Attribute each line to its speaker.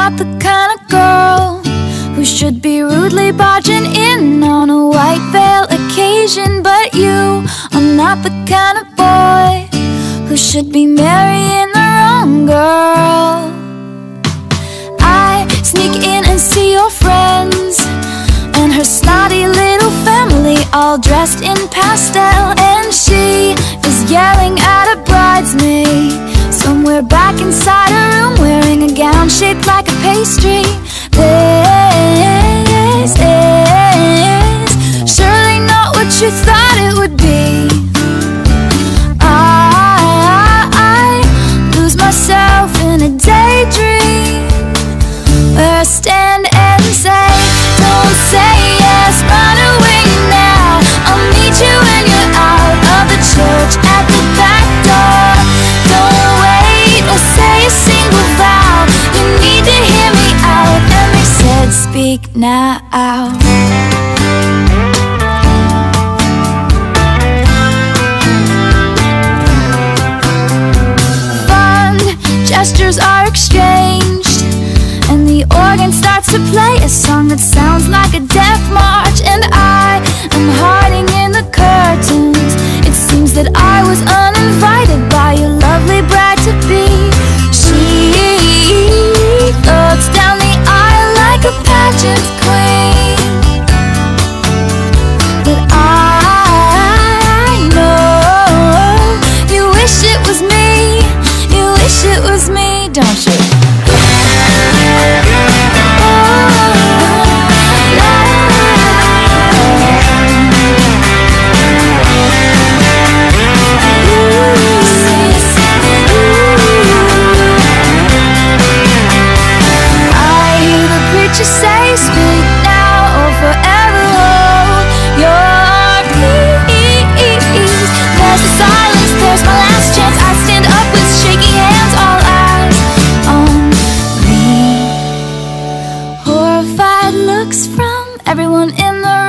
Speaker 1: not the kind of girl who should be rudely barging in on a white veil occasion. But you are not the kind of boy who should be marrying the wrong girl. I sneak in and see your friends and her snotty little family, all dressed in pastel, and she is yelling at a bridesmaid somewhere back inside her room, wearing a gown shaped like a pastry. This is surely not what you thought it would be. I lose myself in a daydream where I stand and say, don't say yes, run away now. I'll meet you when you're out of the church at the back door. Don't wait or say a single vow. You need to hear me out. And they said, speak now. Fond gestures are exchanged, and the organ starts to play a song that sounds like a death march. And I am hiding in the curtains. It seems that I was uninvited by your lovely bride-to-be. She floats down the aisle like a pageant queen, but I know you wish it was me. You wish it was me, don't you? Everyone in the